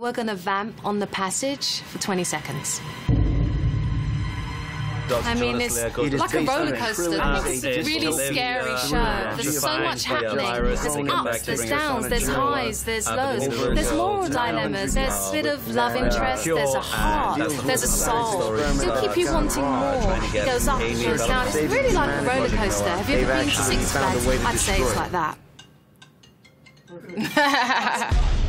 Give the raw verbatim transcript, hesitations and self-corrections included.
We're going to vamp on the passage for twenty seconds. I mean, it's like a roller coaster. I think it's a really scary show. There's so much happening. There's ups, there's downs, there's highs, there's lows. There's moral dilemmas. There's a bit of love interest. There's a heart. There's a soul. It'll keep you wanting more. It goes up, it goes down. It's really like a roller coaster. Have you ever been to Six Flags? I'd say it's like that.